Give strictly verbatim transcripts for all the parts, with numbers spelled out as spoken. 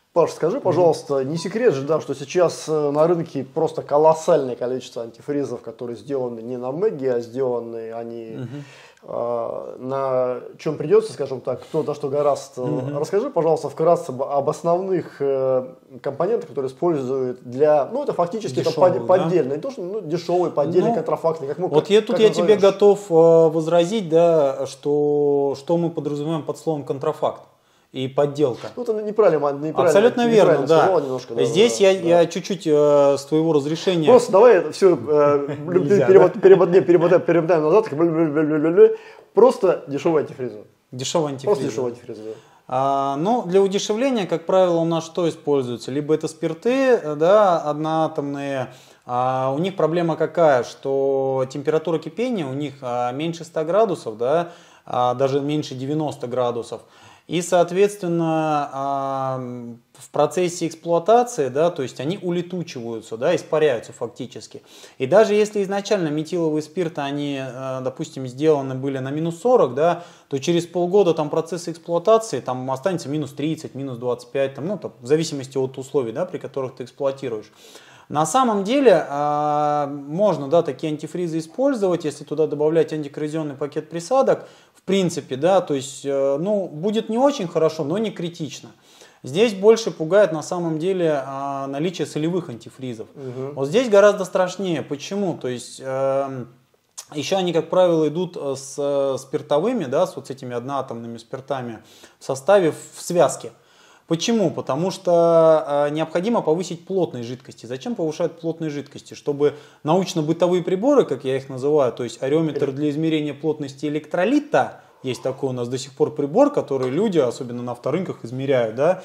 Паш, скажи, пожалуйста, не секрет же, да, что сейчас на рынке просто колоссальное количество антифризов, которые сделаны не на Мэге, а сделаны они угу. э, на чем придется, скажем так, кто на что гораст. Угу. Расскажи, пожалуйста, вкратце об основных э, компонентах, которые используют для, ну, это фактически дешевые, это поддельные, да? Не то, что ну, дешевые, поддельные, ну, контрафактные. Как мы, вот как, я, тут как я тебе готов э, возразить, да, что, что мы подразумеваем под словом контрафакт. И подделка. Ну, это неправильно, неправильно. Абсолютно верно, да. Немножко, да. Здесь да, я, да. я чуть-чуть э, с твоего разрешения... Просто давай это все э, перемотаем, перемотаем, перемотаем назад. Просто дешевый антифриз. Дешевый антифриз. Просто дешевый антифриз, да. А, ну, для удешевления, как правило, у нас что используется? Либо это спирты, да, одноатомные. А у них проблема какая? Что температура кипения у них а, меньше ста градусов, да, а, даже меньше девяноста градусов. И, соответственно, в процессе эксплуатации, да, то есть они улетучиваются, да, испаряются фактически. И даже если изначально метиловые спирты, они, допустим, сделаны были на минус сорок, да, то через полгода там процесс эксплуатации там останется минус тридцать, минус двадцать пять, там, ну, там, в зависимости от условий, да, при которых ты эксплуатируешь. На самом деле э, можно, да, такие антифризы использовать, если туда добавлять антикоррозионный пакет присадок, в принципе, да, то есть, э, ну, будет не очень хорошо, но не критично. Здесь больше пугает на самом деле э, наличие солевых антифризов. Угу. Вот здесь гораздо страшнее. Почему? То есть, э, еще они, как правило, идут с э, спиртовыми, да, с вот с этими одноатомными спиртами в составе, в связке. Почему? Потому что э, необходимо повысить плотность жидкости. Зачем повышают плотность жидкости? Чтобы научно-бытовые приборы, как я их называю, то есть ареометр для измерения плотности электролита, есть такой у нас до сих пор прибор, который люди, особенно на авторынках, измеряют, да,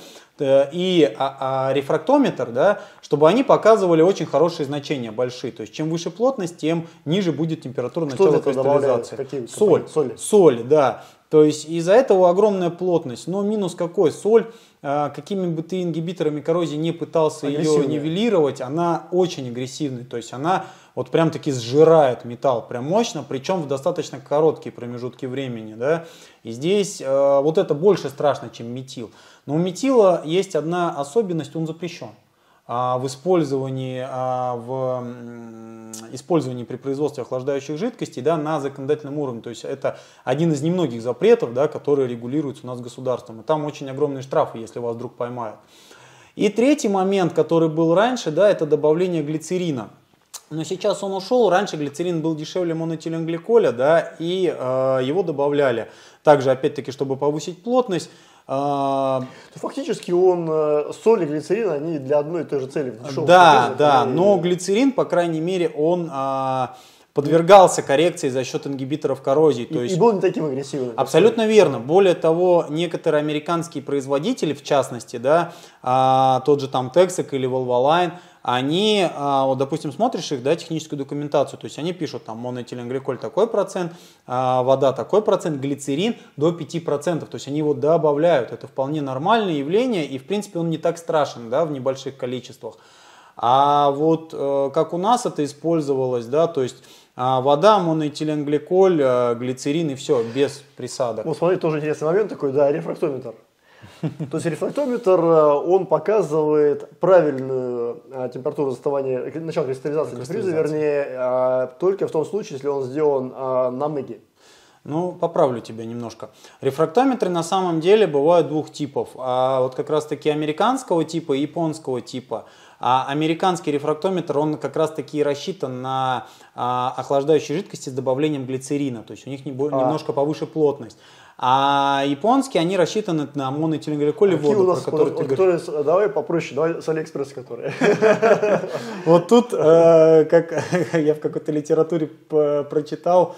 и а, а рефрактометр, да, чтобы они показывали очень хорошие значения, большие. То есть чем выше плотность, тем ниже будет температура начала кристаллизации. Какие соль, соли? Соль, да. То есть из-за этого огромная плотность. Но минус какой? Соль, какими бы ты ингибиторами коррозии не пытался ее нивелировать, она очень агрессивная. То есть она вот прям таки сжирает металл прям мощно, причем в достаточно короткие промежутки времени. Да? И здесь э, вот это больше страшно, чем метил. Но у метила есть одна особенность, он запрещен. А в использовании, а в м, использовании при производстве охлаждающих жидкостей, да, на законодательном уровне. То есть это один из немногих запретов, да, которые регулируются у нас государством. И там очень огромные штрафы, если вас вдруг поймают. И третий момент, который был раньше, да, это добавление глицерина. Но сейчас он ушел, раньше глицерин был дешевле моноэтиленгликоля, да, и э, его добавляли. Также, опять-таки, чтобы повысить плотность. Э, Фактически он, э, соль и глицерин, они для одной и той же цели. Да, да, и... но глицерин, по крайней мере, он э, подвергался коррекции за счет ингибиторов коррозии. И, то есть, и был не таким агрессивным. Абсолютно верно. Более того, некоторые американские производители, в частности, да, э, тот же там Texaco или Valvoline, они, вот, допустим, смотришь их, да, техническую документацию, то есть они пишут там моноэтиленгликоль такой процент, вода такой процент, глицерин до пяти процентов, то есть они его добавляют, это вполне нормальное явление и в принципе он не так страшен, да, в небольших количествах. А вот как у нас это использовалось, да, то есть вода, моноэтиленгликоль, глицерин и все, без присадок. Вот смотри, тоже интересный момент такой, да, рефрактометр. То есть рефрактометр, он показывает правильную температуру застывания, начало кристаллизации антифриза, вернее, только в том случае, если он сделан на Мэге. Ну, поправлю тебя немножко. Рефрактометры на самом деле бывают двух типов. А вот как раз таки американского типа и японского типа. А американский рефрактометр, он как раз таки рассчитан на а, охлаждающие жидкости с добавлением глицерина. То есть у них не, а. немножко повыше плотность. А японские, они рассчитаны на моноэтиленгликоль и воду, про который ты которые, давай попроще, давай с Алиэкспресс, которые. Вот тут, как я в какой-то литературе прочитал,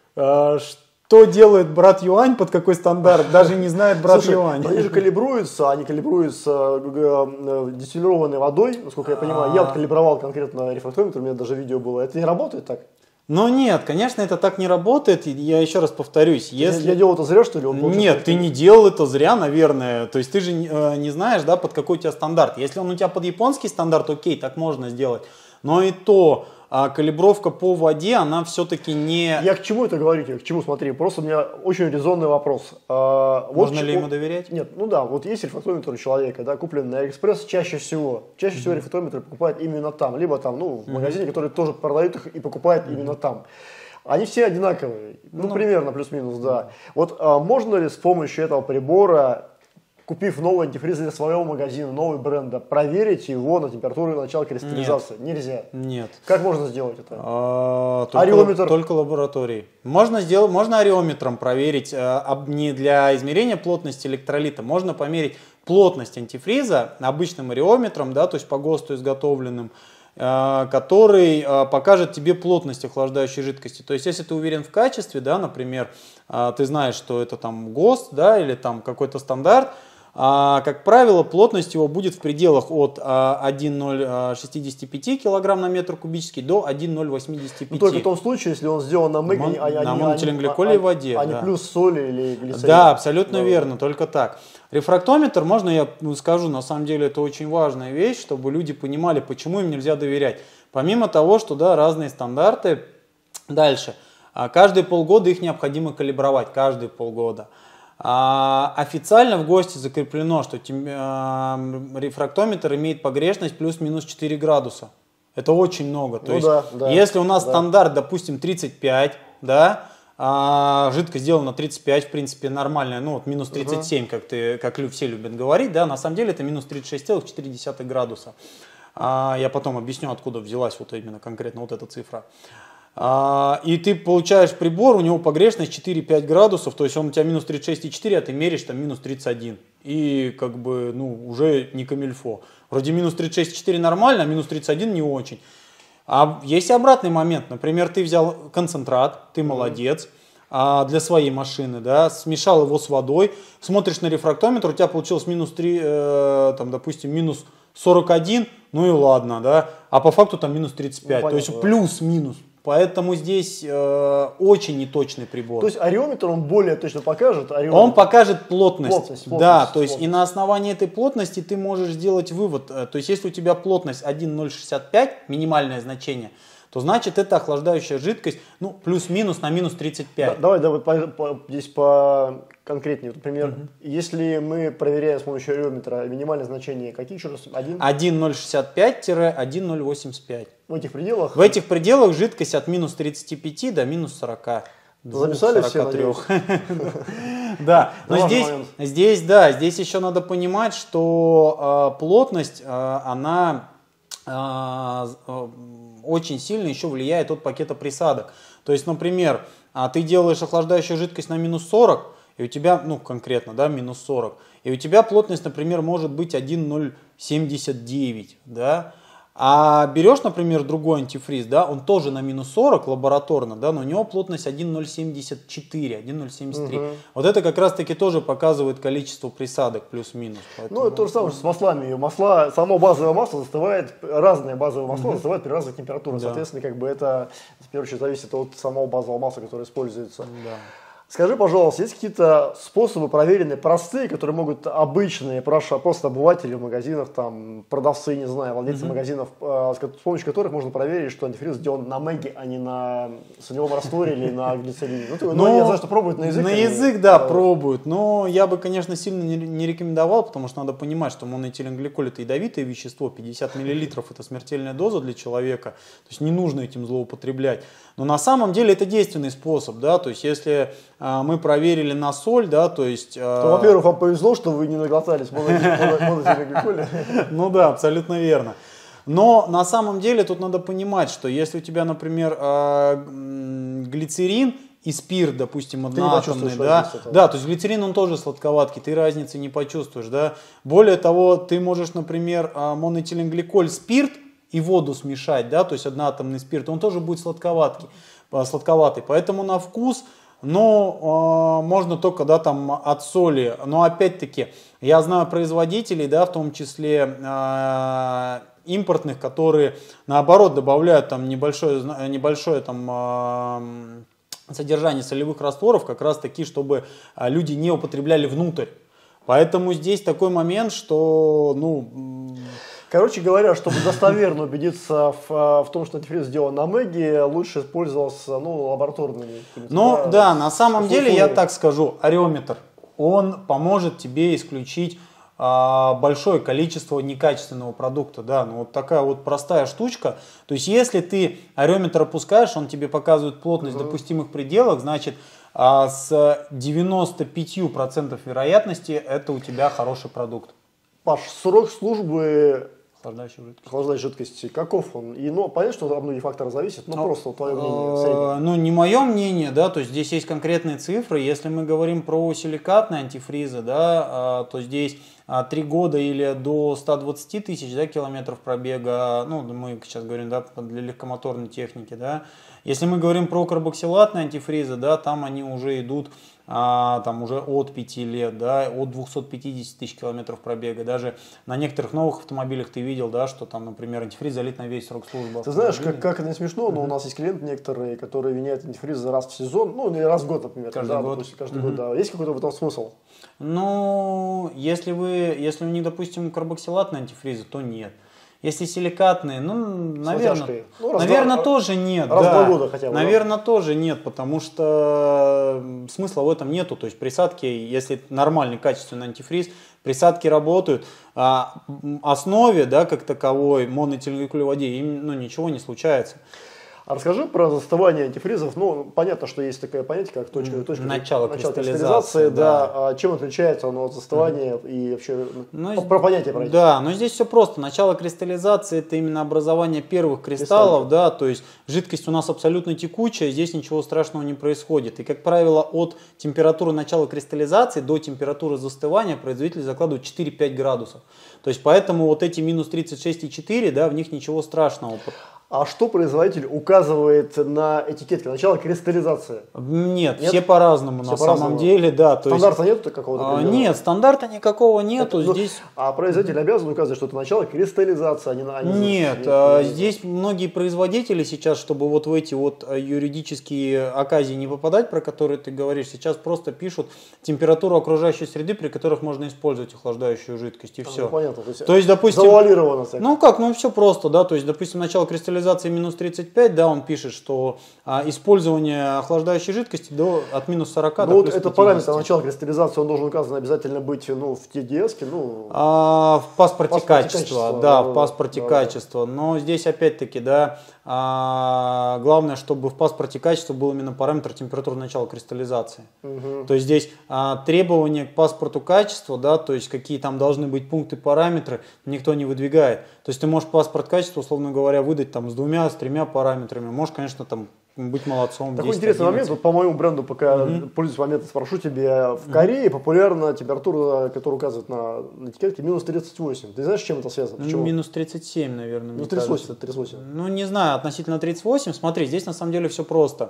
что делает брат Юань, под какой стандарт, даже не знает брат Слушай, Юань. Они же калибруются, они калибруются дистиллированной водой, насколько я понимаю. Я вот калибровал конкретно рефрактометр, у меня даже видео было. Это не работает так? Но нет, конечно, это так не работает. Я еще раз повторюсь. Если... Я делал это зря, что ли? Он нет, ты не делал это зря, наверное. То есть ты же э, не знаешь, да, под какой у тебя стандарт. Если он у тебя под японский стандарт, окей, так можно сделать. Но и то а калибровка по воде, она все-таки не... Я к чему это говорю? К чему? Смотри, просто у меня очень резонный вопрос. А, Можно вот ли ч... ему доверять? Нет, ну да, вот есть рефрактометр у человека, да, купленный на Алиэкспресс чаще всего. Чаще mm-hmm. всего рефрактометры покупают именно там, либо там, ну, в mm-hmm. магазине, который тоже продают их и покупают mm-hmm. именно там. Они все одинаковые, ну, ну примерно плюс-минус, да. Mm-hmm. Вот а, можно ли с помощью этого прибора, купив новый антифриз для своего магазина, новый бренда, проверить его на температуру и начало кристаллизации? Нет. Нельзя. Нет. Как можно сделать это? А, только, Ареометр? Только лабораторией. Можно, сделать, можно ареометром проверить, а, не для измерения плотности электролита, можно померить плотность антифриза обычным ареометром, да, то есть по ГОСТу изготовленным, а, который а, покажет тебе плотность охлаждающей жидкости. То есть если ты уверен в качестве, да, например, а, ты знаешь, что это там ГОСТ, да, или там какой-то стандарт, А, как правило, плотность его будет в пределах от а, один целых ноль шестьдесят пять килограмм на метр кубический до один целых ноль восемьдесят пять. Но только в том случае, если он сделан на мега, Мон, а, на а, моноэтиленгликоле а, и воде. А да. не плюс соли или глицерин. Да, абсолютно да. верно, только так. Рефрактометр, можно я скажу, на самом деле это очень важная вещь, чтобы люди понимали, почему им нельзя доверять. Помимо того, что да, разные стандарты, дальше, каждые полгода их необходимо калибровать, каждые полгода. А, официально в ГОСТе закреплено, что тем, а, рефрактометр имеет погрешность плюс-минус четыре градуса. Это очень много. То ну есть, да, да, если у нас да. стандарт, допустим, тридцать пять, да, а жидкость сделана на тридцать пять, в принципе, нормальная, ну вот минус тридцать семь, uh-huh. как, ты, как все любят говорить, да, на самом деле это минус тридцать шесть целых четыре десятых градуса. А, я потом объясню, откуда взялась вот именно конкретно вот эта цифра. А, и ты получаешь прибор, у него погрешность четыре-пять градусов, то есть он у тебя минус тридцать шесть целых четыре, а ты меришь там минус тридцать один. И как бы, ну, уже не камильфо. Вроде минус тридцать шесть целых четыре нормально, а минус тридцать один не очень. А есть обратный момент. Например, ты взял концентрат, ты молодец, а, для своей машины, да, смешал его с водой, смотришь на рефрактометр, у тебя получилось минус три, э, там, допустим, минус сорок один, ну и ладно, да, а по факту там минус тридцать пять, ну, то есть плюс-минус. Поэтому здесь э, очень неточный прибор. То есть ареометр он более точно покажет? Ареометр. Он покажет плотность. Плотность, плотность. Да, то есть плотность. И на основании этой плотности ты можешь сделать вывод. То есть если у тебя плотность один целых ноль шестьдесят пять, минимальное значение, то значит это охлаждающая жидкость, ну, плюс-минус на минус тридцать пять. Да, давай, давай по, по, здесь по конкретнее. Например, угу. если мы проверяем с помощью ареометра минимальное значение, какие еще раз? один целых ноль шестьдесят пять - один целых ноль восемьдесят пять. В этих пределах? В этих пределах жидкость от минус тридцати пяти до минус сорока. Записали все, надеюсь? Да, но здесь, здесь, да, здесь еще надо понимать, что э, плотность, э, она э, э, очень сильно еще влияет от пакета присадок. То есть, например, э, ты делаешь охлаждающую жидкость на минус сорок, и у тебя, ну конкретно, да, минус сорок, и у тебя плотность, например, может быть один целых ноль семьдесят девять, да. А берешь, например, другой антифриз, да, он тоже на минус сорок лабораторно, да, но у него плотность один целых ноль семьдесят четыре, один целых ноль семьдесят три. Угу. Вот это как раз-таки тоже показывает количество присадок плюс-минус. Поэтому... Ну, это то же самое, что с маслами. Масло, само базовое масло застывает, разные базовые масла угу. застывают при разных температурах. Да. Соответственно, как бы это, в первую очередь, зависит от самого базового масла, которое используется. Да. Скажи, пожалуйста, есть какие-то способы проверенные, простые, которые могут обычные, просто обыватели в магазинах, там, продавцы, не знаю, владельцы mm-hmm. магазинов, с помощью которых можно проверить, что антифриз сделан на меге, а не на солевом растворе или на глицерине? Ну, ну, я знаю, что пробуют на язык. На язык, да, пробуют, но я бы, конечно, сильно не, не рекомендовал, потому что надо понимать, что моноэтиленгликоль — это ядовитое вещество, пятьдесят миллилитров — это смертельная доза для человека, то есть не нужно этим злоупотреблять. Но на самом деле это действенный способ, да, то есть если а, мы проверили на соль, да, то есть... А... То, во-первых, вам повезло, что вы не наглотались моноэтиленгликоля. Ну да, абсолютно верно. Но на самом деле тут надо понимать, что если у тебя, например, а, глицерин и спирт, допустим, одноатомный, да, да, то есть глицерин, он тоже сладковаткий, ты разницы не почувствуешь, да. Более того, ты можешь, например, моноэтиленгликоль, спирт и воду смешать, да, то есть одноатомный спирт, он тоже будет сладковатый, сладковатый. Поэтому на вкус, ну, э, можно только, да, там от соли. Но опять-таки, я знаю производителей, да, в том числе э, импортных, которые наоборот добавляют там небольшое, небольшое там э, содержание солевых растворов, как раз таки, чтобы люди не употребляли внутрь. Поэтому здесь такой момент, что, ну... Короче говоря, чтобы достоверно убедиться в, в том, что антифриз сделан на Меге, лучше использовался ну, лабораторными. Ну да, да, на самом деле я так скажу, ареометр, он поможет тебе исключить а, большое количество некачественного продукта. Да, ну вот такая вот простая штучка. То есть если ты ареометр опускаешь, он тебе показывает плотность в угу. допустимых пределах, значит а, с девяноста пятью процентами вероятности это у тебя хороший продукт. Паш, срок службы охлаждающей жидкости. Охлаждающей жидкости, каков он? И, ну, понятно, что от многих факторов зависит, но ну, просто твое мнение среднее. Ну, не мое мнение, да, то есть здесь есть конкретные цифры. Если мы говорим про силикатные антифризы, да, то здесь три года или до ста двадцати тысяч да, километров пробега, ну, мы сейчас говорим, да, для легкомоторной техники, да. Если мы говорим про карбоксилатные антифризы, да, там они уже идут а, там уже от пяти лет, да, от двухсот пятидесяти тысяч километров пробега. Даже на некоторых новых автомобилях ты видел, да, что там, например, антифриз залит на весь срок службы. Ты знаешь, как, как это не смешно, но mm-hmm. у нас есть клиенты некоторые, которые меняют антифриз раз в сезон, ну, или раз в год, например. Каждый да, год. Допустим, каждый mm-hmm. год, да. Есть какой-то в этом смысл? Ну, если вы, если у них, допустим, карбоксилатные антифризы, то нет. Если силикатные, ну, наверное, ну, наверное, раз, тоже нет. Раз в да. два года хотя бы. Наверное, да. тоже нет, потому что смысла в этом нету. То есть присадки, если нормальный качественный антифриз, присадки работают. А основе, да, как таковой, моноэтиленгликолевой воде, им ну, ничего не случается. А расскажи про застывание антифризов. Ну, понятно, что есть такое понятие, как точка, точка начало, начало кристаллизации. кристаллизации да. Да. А чем отличается оно от застывания mm-hmm. и вообще ну, про понятие пройти? Да, но здесь все просто. Начало кристаллизации это именно образование первых кристаллов, Кристаллы. да, то есть жидкость у нас абсолютно текучая, здесь ничего страшного не происходит. И, как правило, от температуры начала кристаллизации до температуры застывания производитель закладывает четыре-пять градусов. То есть поэтому вот эти минус тридцать шесть и четыре, да, в них ничего страшного. А что производитель указывает на этикетке? Начало кристаллизации? Нет, нет? все по-разному все на по-разному. самом деле, да. То стандарта есть, нет какого-то? А, нет, стандарта никакого нету. Это, здесь... ну, а производитель обязан указывать, что это начало кристаллизации, а не на... Нет, а, здесь многие производители сейчас, чтобы вот в эти вот юридические оказии не попадать, про которые ты говоришь, сейчас просто пишут температуру окружающей среды, при которых можно использовать охлаждающую жидкость, и а, все. Ну, понятно. То есть, то есть допустим... Завуалировано. Так. Ну как, ну все просто, да, то есть, допустим, начало кристаллизации минус тридцать пять, да, он пишет, что а, использование охлаждающей жидкости до, от минус сорока ну, до вот плюс это параметр начала кристаллизации, он должен указан обязательно быть ну, в ти ди эс-ке, ну, а, в паспорте, паспорте качества, качества, да, да, в паспорте да, качества, но здесь опять-таки, да, а, главное, чтобы в паспорте качества был именно параметр температуры начала кристаллизации. Угу. То есть здесь а, требования к паспорту качества, да, то есть какие там должны быть пункты, параметры, никто не выдвигает. То есть ты можешь паспорт качества, условно говоря, выдать там с двумя, с тремя параметрами. Можешь, конечно, там быть молодцом. Такой интересный момент, вот по моему бренду, пока mm-hmm. пользуюсь моментом, спрошу тебя. В Корее mm-hmm. популярна температура, которая указывает на, на этикетке, минус тридцать восемь. Ты знаешь, с чем это связано? Ну, минус тридцать семь, наверное. Ну, тридцать восемь, тридцать восемь. Ну, не знаю, относительно тридцать восемь. Смотри, здесь на самом деле все просто.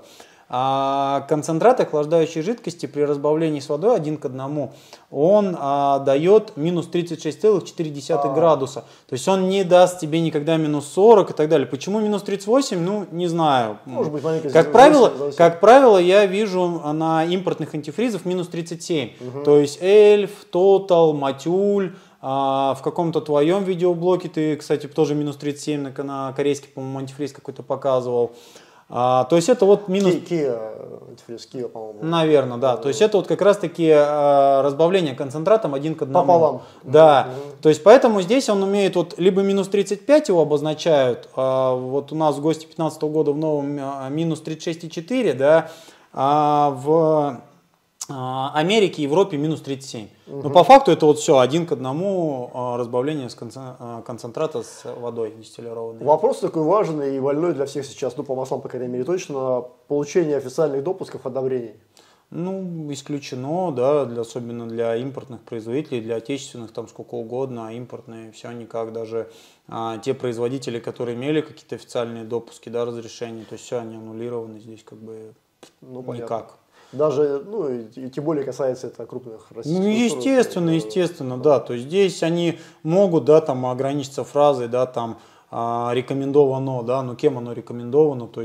А концентрат охлаждающей жидкости при разбавлении с водой один к одному, он а, дает минус тридцать шесть целых четыре десятых а. градуса. То есть он не даст тебе никогда минус сорок и так далее. Почему минус тридцать восемь? Ну, не знаю. Может быть, маленькая как, правило, как правило, я вижу на импортных антифризах минус тридцать семь. Угу. То есть Эльф, Total, Матюль. А в каком-то твоем видеоблоке ты, кстати, тоже минус тридцать семь на, на корейский, по-моему, антифриз какой-то показывал. А, то есть это вот минус... Kia, Kia, по-моему. Наверное, да. То есть это вот как раз-таки а, разбавление концентратом один к одному. Пополам. Да. Mm-hmm. То есть поэтому здесь он умеет вот либо минус тридцать пять его обозначают, а, вот у нас в ГОСТе две тысячи пятнадцатого года в новом а, минус тридцать шесть и четыре, да, а в а, Америке и Европе минус тридцать семь. Uh-huh. Но по факту это вот все один к одному а, разбавление с концентрата с водой дистиллированной. Вопрос такой важный и больной для всех сейчас, ну по маслам, по крайней мере, точно, получение официальных допусков одобрений. Ну, исключено, да, для, особенно для импортных производителей, для отечественных там сколько угодно, а импортные все никак, даже а, те производители, которые имели какие-то официальные допуски, да, разрешения, то есть все они аннулированы здесь как бы ну, никак. Понятно. Даже, ну, и, и тем более касается это крупных российских. Ну, естественно, культур, естественно, да. То есть здесь они могут, да, там ограничиться фразой, да, там а, рекомендовано, да, но кем оно рекомендовано, то есть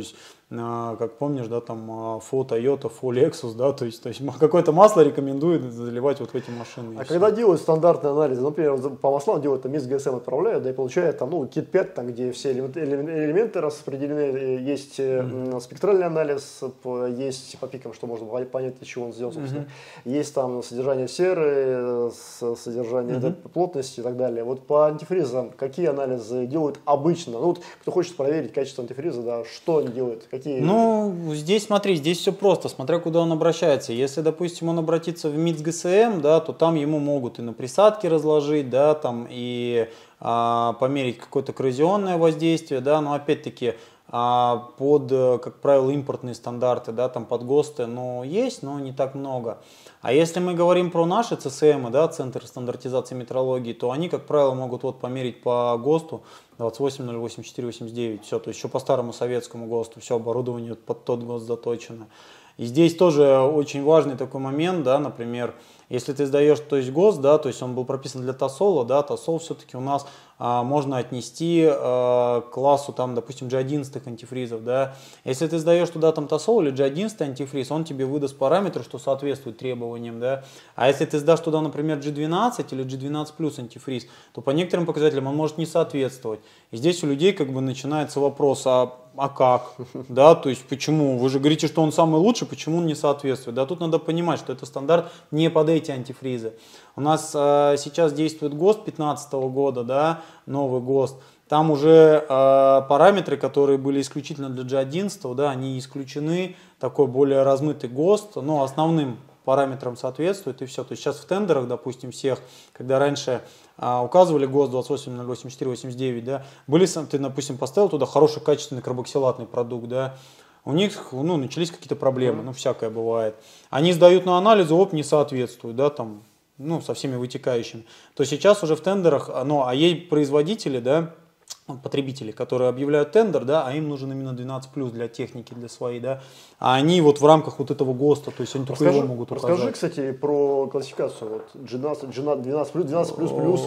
как помнишь, да, там Ford Toyota, Ford Lexus, да, то есть, то есть какое-то масло рекомендуют заливать вот в эти машины. А когда делают стандартные анализы, например, по маслам делают, там, ГСМ отправляют, да, и получают там, ну, кит пять, там, где все элементы, элементы распределены, есть mm-hmm. спектральный анализ, есть по пикам, что можно понять, из чего он сделан, собственно. Mm-hmm. Есть там содержание серы, содержание mm-hmm. плотности и так далее. Вот по антифризам какие анализы делают обычно? Ну, вот, кто хочет проверить качество антифриза, да, что они делают? Какие... Ну, здесь смотри, здесь все просто, смотря куда он обращается. Если, допустим, он обратится в МИД с ГСМ, да, то там ему могут и на присадке разложить, да, там и а, померить какое-то коррозионное воздействие, да, но опять-таки а, под, как правило, импортные стандарты, да, там под ГОСТы, ну, есть, но не так много. А если мы говорим про наши ЦСМ, да, Центр стандартизации метрологии, то они, как правило, могут вот померить по ГОСТу двадцать восемь ноль восемьдесят четыре восемьдесят девять, все, то есть еще по старому советскому ГОСТу, все оборудование под тот ГОСТ заточено. И здесь тоже очень важный такой момент, да, например, если ты сдаешь, то есть ГОСТ, да, то есть он был прописан для ТАСОЛа, да, ТАСОЛ все-таки у нас а, можно отнести а, к классу, там, допустим, джи одиннадцать антифризов, да. Если ты сдаешь туда там ТАСОЛ или джи одиннадцать антифриз, он тебе выдаст параметры, что соответствует требованиям, да. А если ты сдашь туда, например, джи двенадцать или джи двенадцать плюс антифриз, то по некоторым показателям он может не соответствовать. И здесь у людей как бы начинается вопрос, а а как, да, то есть почему, вы же говорите, что он самый лучший, почему он не соответствует, да, тут надо понимать, что это стандарт не под эти антифризы. У нас э, сейчас действует ГОСТ две тысячи пятнадцатого года, да, новый ГОСТ, там уже э, параметры, которые были исключительно для джи одиннадцать, да, они исключены, такой более размытый ГОСТ, но основным параметрам соответствует и все. То есть сейчас в тендерах, допустим, всех, когда раньше а, указывали ГОСТ двадцать восемь ноль восемьдесят четыре восемьдесят девять, да, были, ты, допустим, поставил туда хороший качественный карбоксилатный продукт, да, у них, ну, начались какие-то проблемы, ну, всякое бывает. Они сдают на анализы, оп, не соответствуют, да, там, ну, со всеми вытекающими. То сейчас уже в тендерах, ну, а есть производители, да, потребители, которые объявляют тендер, да, а им нужен именно двенадцать плюс для техники, для своей, да, а они вот в рамках вот этого ГОСТа, то есть они только его могут указать. Расскажи, кстати, про классификацию, вот, джи двенадцать, двенадцать плюс, двенадцать плюс плюс.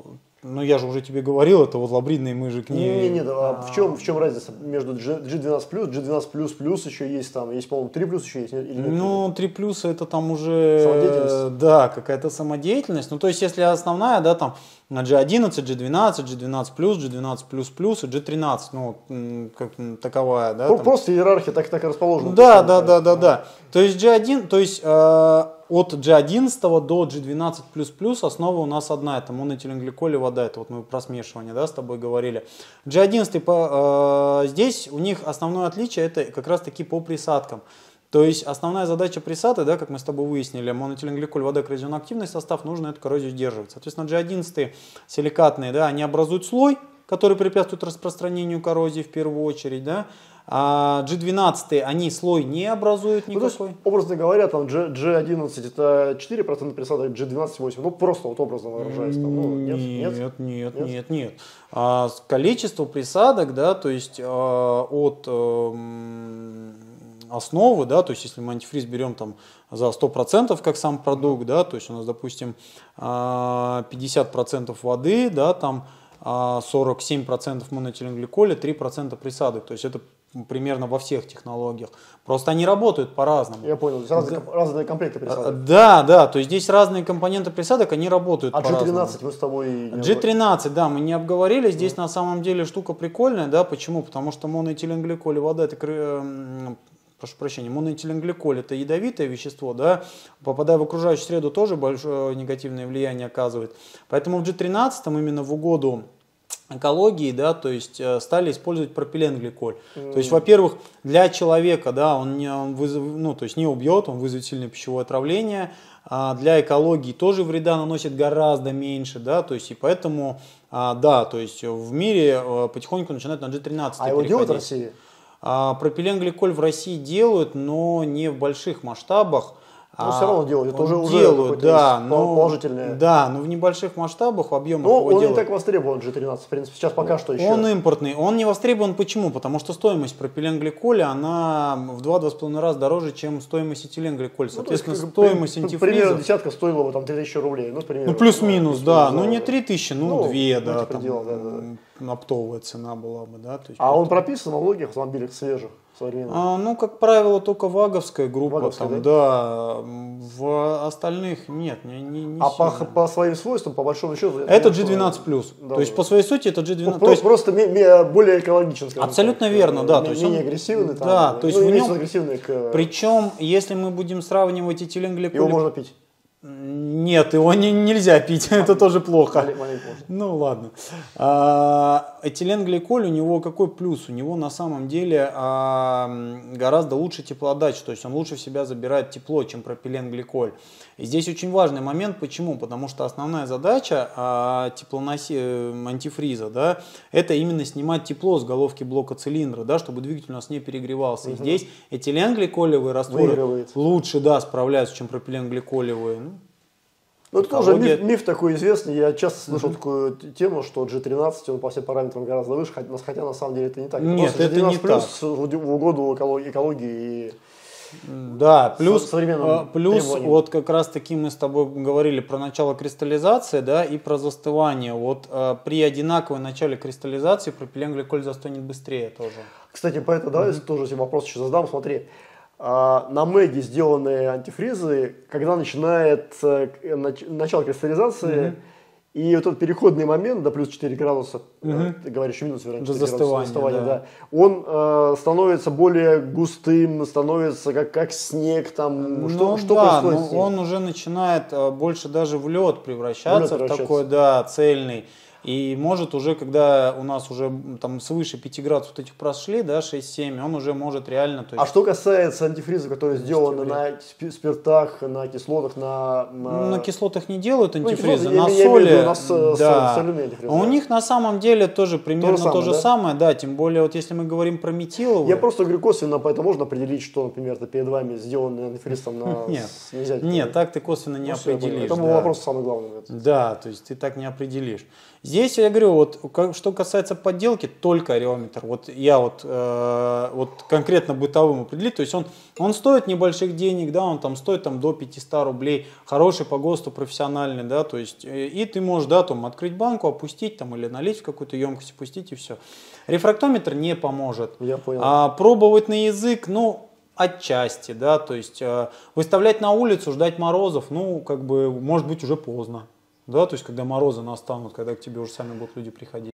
Ну, я же уже тебе говорил, это вот лабридные, мы же к ней... Не, не, не, а в чем, в чем разница между джи двенадцать плюс, джи двенадцать плюс плюс еще есть там, есть, по-моему, три плюс еще есть? Или нет? Ну, три плюс это там уже... Самодеятельность? Да, какая-то самодеятельность. Ну, то есть, если основная, да, там, на джи одиннадцать, джи двенадцать, джи двенадцать плюс, джи двенадцать плюс плюс и джи тринадцать, ну, как таковая, да. Ну, там... Просто иерархия так, так и расположена. Да, да, да, да, да. То есть, джи один, то есть... Э... От джи одиннадцать до джи двенадцать плюс плюс основа у нас одна, это моноэтиленгликоль и вода, это вот мы про смешивание, да, с тобой говорили. джи одиннадцать, э, здесь у них основное отличие это как раз таки по присадкам. То есть основная задача присадки, да, как мы с тобой выяснили, моноэтиленгликоль, вода, коррозионно-активный состав, нужно эту коррозию сдерживать. Соответственно, джи одиннадцать силикатные, да, они образуют слой, который препятствует распространению коррозии в первую очередь, да. А джи двенадцать, они слой не образуют никакой. Ну, то есть, образно говоря, там джи одиннадцать это четыре процента присадок, джи двенадцать восемь процентов, ну просто вот образно выражаясь. Там, ну, нет, нет, нет, нет, нет, нет, нет. А, количество присадок, да, то есть а, от а, основы, да, то есть если мы антифриз берем там за сто процентов как сам продукт, да, то есть у нас, допустим, пятьдесят процентов воды, да, там сорок семь процентов моноэтиленгликоля, три процента присадок, то есть это примерно во всех технологиях. Просто они работают по-разному. Я понял, разные, да. разные комплекты присадок. Да, да, то есть здесь разные компоненты присадок, они работают а по-разному. джи тринадцать мы с тобой... джи тринадцать, да, мы не обговорили, здесь mm. на самом деле штука прикольная, да, почему? Потому что моноэтиленгликоль и вода, это, прошу прощения, моноэтиленгликоль это ядовитое вещество, да, попадая в окружающую среду тоже большое негативное влияние оказывает. Поэтому в джи тринадцать именно в угоду экологии, да, то есть стали использовать пропиленгликоль. Mm. То есть, во-первых, для человека, да, он не, он вызов, ну, то есть не убьет, он вызовет сильное пищевое отравление. А для экологии тоже вреда наносит гораздо меньше, да, то есть и поэтому, а, да, то есть в мире потихоньку начинают на джи тринадцать. А его делают в России? А, пропиленгликоль в России делают, но не в больших масштабах. Но а, все равно делают, это уже, делают, уже да, но, положительное. Да, но в небольших масштабах, в объемах но его он делают. не так востребован, джи тринадцать, в принципе, сейчас пока что еще. Он импортный, он не востребован почему? Потому что стоимость пропиленгликоля, она в два — два с половиной раза дороже, чем стоимость этиленгликоля. Соответственно, ну, есть, стоимость антифриза... Примерно десятка стоила бы там три тысячи рублей. Ну, ну плюс-минус, ну, да, ну не три тысячи, ну, ну две, да, там, да, да. Оптовая цена была бы, да. То есть а он прописан во многих автомобилях свежих? А, ну, как правило, только ваговская группа. Ваговская, там, да? да? В остальных нет. Не, не, не а по, по своим свойствам, по большому счету... Это джи двенадцать плюс. Да, то есть, да. по своей сути, это джи двенадцать. Ну, то есть, просто ми, ми, более экологичен. Абсолютно так, верно, да. Ми, то есть менее он, агрессивный. Там, да, то есть ну, в нем, агрессивный к... Причем, если мы будем сравнивать этиленгликоль... Его можно пить? Нет, его не, нельзя пить, это тоже плохо. Маленький, ну ладно. А, этиленгликоль, у него какой плюс? У него на самом деле а, гораздо лучше теплоотдача, то есть он лучше в себя забирает тепло, чем пропиленгликоль. И здесь очень важный момент, почему? Потому что основная задача а, теплоноси... антифриза, да, это именно снимать тепло с головки блока цилиндра, да, чтобы двигатель у нас не перегревался. Угу. И здесь этиленгликолевые растворы лучше, да, справляются, чем пропиленгликолевые. Ну, это тоже миф, миф такой известный. Я часто слышал mm-hmm. такую тему, что джи тринадцать он по всем параметрам гораздо выше, хотя, хотя на самом деле это не так. Нет, это не плюс так. В угоду экологии, экологии и да, плюс, современным плюс требованиям. Вот как раз таки мы с тобой говорили про начало кристаллизации, да, и про застывание. Вот а, при одинаковой начале кристаллизации пропиленгликоль застынет быстрее тоже. Кстати, по этому, давай mm-hmm. тоже тебе вопрос еще задам. Смотри. На Меге сделанные антифризы, когда начинает начало кристаллизации, mm-hmm. и вот этот переходный момент до плюс четыре градуса, mm-hmm. ты говоришь, минус, вернее, до застывания, застывания да. Да, он э, становится более густым, становится как, как снег, там, ну, что, что да, происходит с ним? Он уже начинает больше даже в лед превращаться, в, лед в такой, да, цельный. И может уже, когда у нас уже там свыше пяти градусов вот этих прошли, да, шесть-семь, он уже может реально... То есть, а что касается антифриза, которые сделаны на спиртах, на кислотах, на... На, на кислотах не делают антифризы, ну, на я, соли... Я на с, да. соляные антифризы. А у них на самом деле тоже примерно то, то же, самое, то же да? самое, да, тем более вот если мы говорим про метиловые... Я просто говорю косвенно, поэтому можно определить, что, например, перед вами сделанный антифриз там на... Нет, нельзя, нет, так ты косвенно не ну, определишь. Это да. вопрос самый главный. Да, то есть ты так не определишь. Здесь я говорю, вот что касается подделки, только ареометр. Вот я вот, э, вот конкретно бытовым определить, то есть он, он стоит небольших денег, да, он там стоит там, до пятисот рублей, хороший по ГОСТу, профессиональный, да, то есть и ты можешь, да, там открыть банку, опустить там или налить в какую-то емкость, опустить и все. Рефрактометр не поможет. Я понял. А пробовать на язык, ну, отчасти, да, то есть э, выставлять на улицу, ждать морозов, ну, как бы, может быть, уже поздно. Да, то есть, когда морозы настанут, когда к тебе уже сами будут люди приходить.